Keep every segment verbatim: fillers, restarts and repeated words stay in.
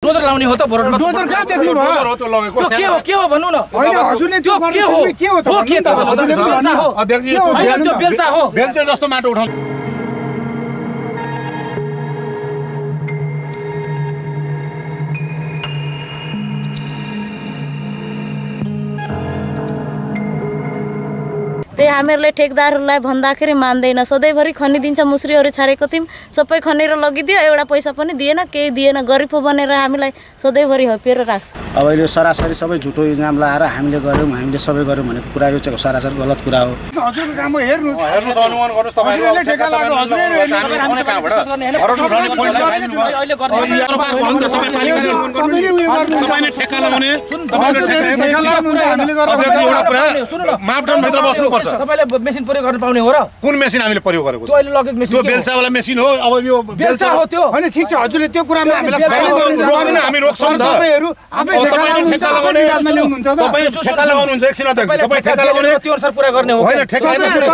Dozer लाउने हो त भरोटमा डोजर कहाँ देख्नु भयो के हो के हो भन्नु न हैन हजुरले त्यो के हो के हो त के त बेल्चा हो अध्यक्षजी त्यो बेल्चा हो बेल्चा जस्तो माटो उठाउनु त्यही हामीहरूले ठेकदारहरूलाई भन्दाखेरि मान्दैन सधैँभरि खनिदिन्छ मुस्रीहरू छारेको थियौँ सबै खनेर लगिदियो एउटा पैसा पनि दिएन केही दिएन गरिब बनेर हामीलाई सधैँभरि हपिएर राख्छ अब यो सरासरी सबै झुटो इल्जाम लगाएर हामीले गर्यौँ हामीले सबै गर्यौँ भनेको कुरा यो चाहिँ सरासरी गलत कुरा हो हजुरको काम हो हेर्नु हेर्नुस् अनुमान गर्नुस् तपाईहरुले ठेका लाग्यो हजुरले हामी कहाँबाट भरोट उठाउने तपाईले उयो गर्नु तपाईले ठेका लगाउने तपाईले ठेका लाग्नुहुन्छ हामीले गर्नु अध्यक्ष एउटा कुरा मापदण्ड भित्र बस्नु पर्छ तपाईले मेसिन प्रयोग गर्न पाउने हो र कुन मेसिन हामीले प्रयोग गरेको छ त्यो अहिले लगेको मेसिन त्यो बेल्चा वाला मेसिन हो अब यो बेल्चा हो त्यो हैन ठीक छ हजुरले त्यो कुरामा हामीलाई रोक्नु हामी रोक्छौं त तपाईहरु आफै ठेका लगाउने तपाई ठेका लगाउनुहुन्छ एकछिन अध्यक्ष तपाई ठेका लगाउने त्यो अनुसार पुरा गर्ने हो हैन ठेका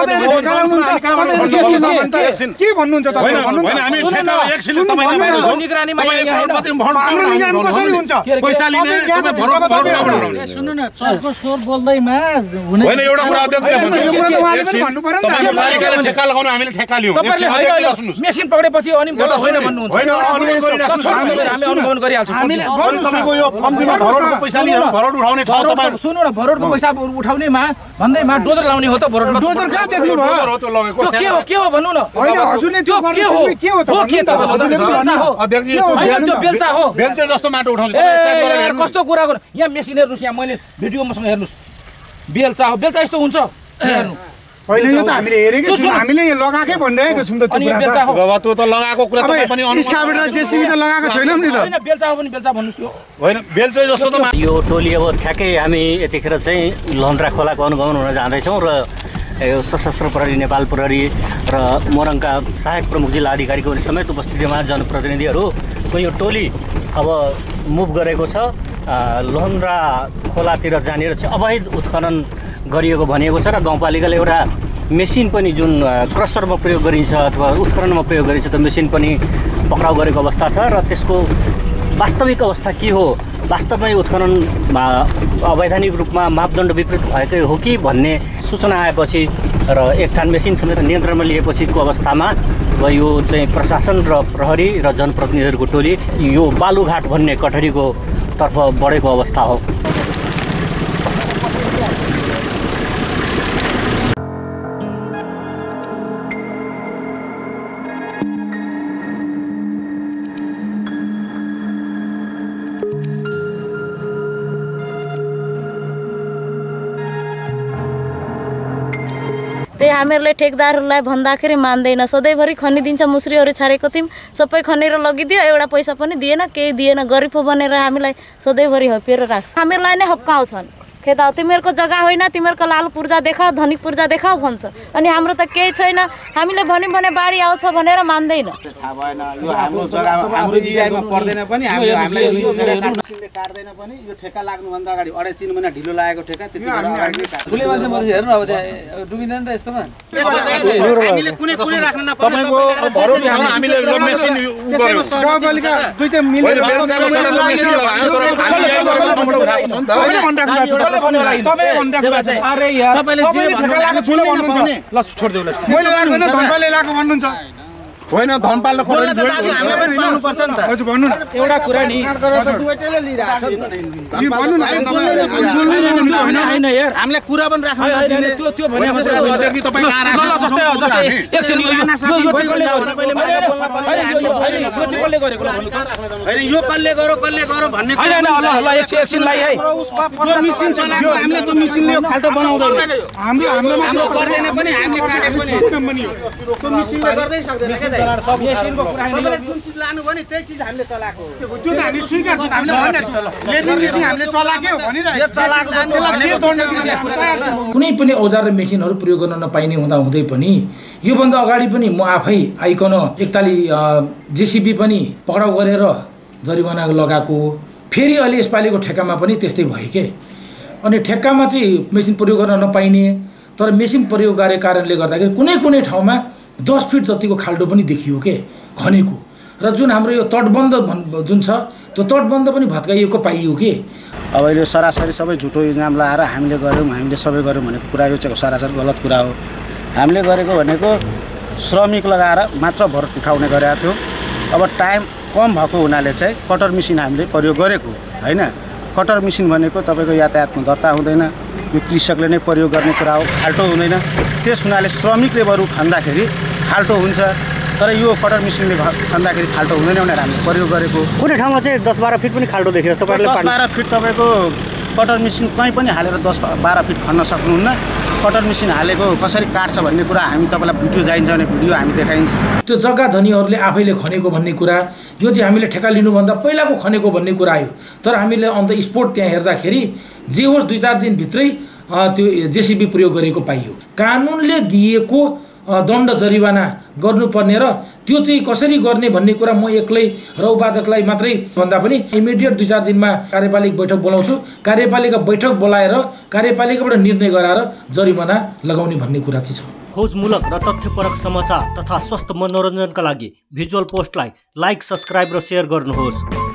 के भन्नुहुन्छ तपाईले भन्नु हैन हामी ठेका एकछिन तपाईलाई निगरानीमा कसरी हुन्छ पैसा लिने तपाई भरोट भरोट सुन्नु न चर्को स्वर बोल्दैमा हुने हैन एउटा कुरा अध्यक्षले भन्नु यो कुरा त उहाँले पनि भन्नु पर्यो नि तपाईले पालिकाले ठेका लगाउनु हामीले ठेका लियौं एकछिन अध्यक्षले सुन्नुस् मेसिन पक्रेपछि अनि बता होइन भन्नुहुन्छ हैन अनुमोदन गरिराख्छु हामी अनुमोदन गरिहाल्छौँ हामीले तपाईको यो कम्तीमा भरोटको पैसा लिएर भरोट उठाउने ठाउँ तपाई सुन्नु न भरोटको पैसा उठाउनेमा भन्दैमा डोजर लाउने हो त भरोटमा डोजर कहाँ देख्नु भयो त्यो लगेको के हो के हो भन्नु न हैन हजुरले त्यो के हो के हो त के त बेल्चा हो अध्यक्षजी त्यो बेल्चा हो बेल्चा जस्तो माटो उठाउँछ स्टार्ट गरेर ए हेर्नु कस्तो कुरा गर्नु यहाँ मेसिन हेर्नुस् यहाँ मैले भिडियो मसँग हेर्नुस् बेल्चा हो बेल्चा यस्तो हुन्छ हेर्नु हैन यो त हामीले हेरेकै छौं हामीले लगाएकै भनिरहेको छौं त त्यो कुरा त बाबा त्यो त लगाएको कुरा तपाई पनि अनुमान स्काबेटर जेसीबी त लगाएको छैनौं नि त हैन बेल्चा हो पनि बेल्चा भन्नुस् यो हैन बेल्चा जस्तो त यो टोली अब ठ्याक्कै हामी यतिखेर चाहिँ लहन्द्रा खोलाको अनुगमन हुन जाँदैछौँ र यो सशस्त्र प्रहरी नेपाल प्रहरी र मोरङका सहायक प्रमुख जिल्ला अधिकारीको समेत उपस्थितिमा जनप्रतिनिधिहरूको यो टोली अब मुभ गरेको छ लहन्द्रा खोलातिर जानेर चाहिँ अवैध उत्खनन गरिएको भनिएको छ र गाउँपालिकाले एउटा मेसिन पनि जुन क्रसरमा प्रयोग गरिन्छ अथवा उत्खननमा प्रयोग गरिन्छ त्यो मेसिन पनि पक्राउ गरेको अवस्था छ र त्यसको वास्तविक अवस्था के हो वास्तवमै उत्खनन अवैधानिक रूपमा मापदण्ड विपरीत भएकै हो कि भन्ने सूचना आएपछि र एक थान मेसिन समेत नियन्त्रणमा लिएपछिको अवस्थामा अब यो चाहिँ प्रशासन र प्रहरी र जनप्रतिनिधिहरूको टोली यो बालुघाट भन्ने कठरीको तर्फ बढेको अवस्था हो। त्यही हामीहरूले ठेकदारहरूलाई भन्दाखेरि मान्दैन सधैँभरि खनिदिन्छ मुस्रीहरू छारेको थियौँ सबै खनेर लगिदियो एउटा पैसा पनि दिएन केही दिएन गरिब बनेर हामीलाई सधैँभरि हपिएर राख्छ हामीहरूलाई नै हप्काउँछन् खेदा तिमीहरूको जग्गा होइन तिमीहरूको लाल पूर्जा देखाऊ धनिक पूर्जा देखाऊ भन्छ अनि हाम्रो त केही छैन हामीले भन्यौँ भने बाढी आउँछ भनेर मान्दैन थाहा भएन यो हाम्रो जग्गामा हाम्रो इआईमा पर्दैन पनि हामीले हामीलाई यो काट्दैन पनि यो ठेका लाग्नुभन्दा अगाडि अढाई तीन महिना ढिलो लागेको ठेका त्यति ठुले मान्छे मान्छे हेर्नु अब त्यहाँ डुबिँदैन त यस्तोमा हामीले कुनै कुनै राख्न नपर्ने तपाईको भरोट उठाउन हामीले यो मेसिन उ गर्यो गाउँपालिका दुईटा मिलेर बेल्चाको साथमा मेसिन लगायो तर हामीले यही गर्नु उठाएको छ नि त तपाईले भनिराख्नु छ तपाईले भनिराख्नु छ अरे यार तपाईले जे ठेका लाग्यो छोड्नु भन्नुहुन्छ ल छोड्देऊ ल मैले लाग्दैन धनपालले लाग्यो भन्नुहुन्छ होइन धनपाल बोल्न त दाजु हामीले पनि पाउनु पर्छ नि त हजुर भन्नु न एउटा कुरा नि दुवैटैले लिइरहेको छ यो भन्नु न तपाईले हैन हैन यार हामीले कुरा पनि राख्नु हैन त्यो त्यो भने मात्रै अध्यक्ष तपाई कहाँ राख्नु जस्तै जस्तै एकछिन यो यो यो कसले गरेको ल भन्नु त हैन यो कसले गरो कसले गरो भन्ने हैन हैन ल ल एकछिन एकछिन लाई है त्यो मिसिन चलायो हामीले त्यो मिसिनले यो खाल्टो बनाउँदैन हाम्रो हाम्रो हाम्रो गर्दैन पनि हामीले काटे पनि त्यो मिसिनले गर्दै सक्दैन के दाइ मेसिनको कुरा हैन जुन चीज लानु भने त्यही चीज हामीले चलाएको त्यो त हामी स्वीकार गर्छौँ हामीले भनिरहेको लेबर मिसिन हामीले चलाक्यो भनिरहेको चलाएको कुनै पनि औजार र मेसिनहरू प्रयोग गर्न नपाइने हुँदा हुँदै पनि योभन्दा अगाडि पनि म आफै आइकन एकताली जेसीबी पनि पक्राउ गरेर जरिवाना लगाएको फेरि अहिले यसपालिको ठेक्कामा पनि त्यस्तै भयो के अनि ठेक्कामा चाहिँ मेसिन प्रयोग गर्न नपाइने तर मेसिन प्रयोग गरेको कारणले गर्दाखेरि कुनै कुनै ठाउँमा दस फिट जतिको खाल्डो पनि देखियो के खनेको र जुन हाम्रो यो तटबन्ध जुन छ त्यो तटबन्ध पनि भत्काइएको पाइयो के। अब अहिले सरासरी सबै झुटो इल्जाम लगाएर हामीले गऱ्यौँ हामीले सबै गऱ्यौँ भनेको कुरा यो चाहिँ सरासरी गलत कुरा हो। हामीले गरेको भनेको श्रमिक लगाएर मात्र भर उठाउने गरेका थियौँ। अब टाइम कम भएको हुनाले चाहिँ कटर मेसिन हामीले प्रयोग गरेको होइन। कटर मेसिन भनेको तपाईँको यातायातमा दर्ता हुँदैन, यो कृषकले नै प्रयोग गर्ने कुरा हो, खाल्टो हुँदैन। त्यस हुनाले श्रमिकले बरु खन्दाखेरि खाल्टो हुन्छ, तर यो कटर मेसिनले खन्दाखेरि खाल्टो हुँदैन भनेर हामीले प्रयोग गरेको। कुनै ठाउँमा चाहिँ दस बाह्र फिट पनि खाल्टो देखेर तपाईँले दस बाह्र फिट तपाईँको कटर मेसिन कहीँ पनि हालेर दस बाह्र फिट खन्न सक्नुहुन्न। कटर मेसिन हालेको कसरी काट्छ भन्ने कुरा हामी तपाईँलाई भिडियो चाहिन्छ भने भिडियो हामी देखाइन्छ। त्यो जग्गा धनीहरूले आफैले खनेको भन्ने कुरा यो चाहिँ हामीले ठेक्का लिनुभन्दा पहिलाको खनेको भन्ने कुरा आयो। तर हामीले अन द स्पोट त्यहाँ हेर्दाखेरि जे होस् दुई चार दिनभित्रै त्यो जेसिबी प्रयोग गरेको पाइयो। कानुनले दिएको दण्ड जरिवाना गर्नुपर्ने र त्यो चाहिँ कसरी गर्ने भन्ने कुरा म एक्लै र उपाध्यक्षलाई मात्रै भन्दा पनि इमिडिएट दुई चार दिनमा कार्यपालिका बैठक बोलाउँछु। कार्यपालिका बैठक बोलाएर कार्यपालिकाबाट निर्णय गराएर जरिवाना लगाउने भन्ने कुरा चाहिँ छ। खोजमूलक र तथ्यपरक समाचार तथा स्वस्थ मनोरञ्जनका लागि भिजुअल पोस्टलाई लाइक, सब्सक्राइब र सेयर गर्नुहोस्।